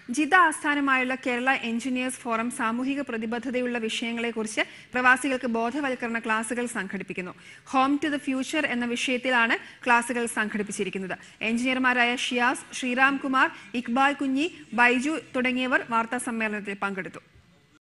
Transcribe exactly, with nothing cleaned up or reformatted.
Jeddah ആസ്ഥാനമായുള്ള Kerala engineers forum സാമൂഹിക പ്രതിബദ്ധതയുള്ള വിഷയങ്ങളെക്കുറിച്ച് പ്രവാസികൾക്ക് ബോധവൽക്കരണ ക്ലാസുകൾ സംഘടിപ്പിക്കുന്നു. ഹോം ടു ദ ഫ്യൂച്ചർ എന്ന വിഷയത്തിലാണ് ക്ലാസുകൾ സംഘടിപ്പിച്ചിരിക്കുന്നത്. എഞ്ചിനീയർമാരായ ഷിയാസ്, ശ്രീറാം കുമാർ, ഇക്ബാൽ കുഞ്ഞി, ബൈജു തുടങ്ങിയവർ വാർത്താ സമ്മേളനത്തിൽ പങ്കെടുത്തു.